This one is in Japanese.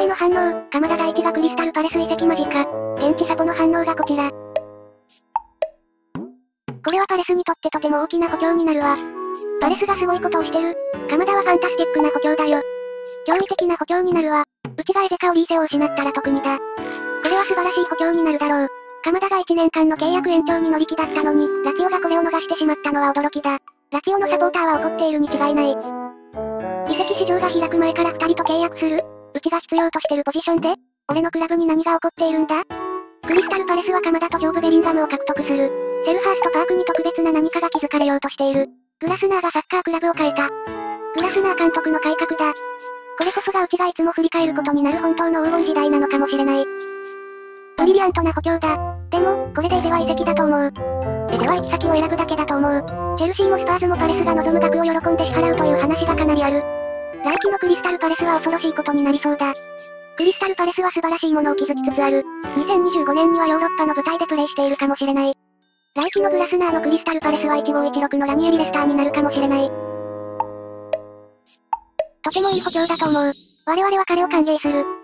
回の反応、鎌田大地がクリスタルパレス移籍間近。現地サポの反応がこちら。これはパレスにとってとても大きな補強になるわ。パレスがすごいことをしてる。鎌田はファンタスティックな補強だよ。驚異的な補強になるわ。うちがエゼカオリーセを失ったら特にだ。これは素晴らしい補強になるだろう。鎌田が1年間の契約延長に乗り気だったのに、ラツィオがこれを逃してしまったのは驚きだ。ラツィオのサポーターは怒っているに違いない。移籍市場が開く前から2人と契約する？うちが必要としてるポジションで？俺のクラブに何が起こっているんだ？クリスタルパレスは鎌田とジョーブ・ベリンガムを獲得する。セルハーストパークに特別な何かが築かれようとしている。グラスナーがサッカークラブを変えた。グラスナー監督の改革だ。これこそがうちがいつも振り返ることになる本当の黄金時代なのかもしれない。ブリリアントな補強だ。でも、これでエゼは移籍だと思う。エゼは行き先を選ぶだけだと思う。チェルシーもスパーズもパレスが望む額を喜んで支払うという話がかなりある。来季のクリスタルパレスは恐ろしいことになりそうだ。クリスタルパレスは素晴らしいものを築きつつある。2025年にはヨーロッパの舞台でプレイしているかもしれない。来季のグラスナーのクリスタルパレスは1516のラニエリレスターになるかもしれない。とてもいい補強だと思う。我々は彼を歓迎する。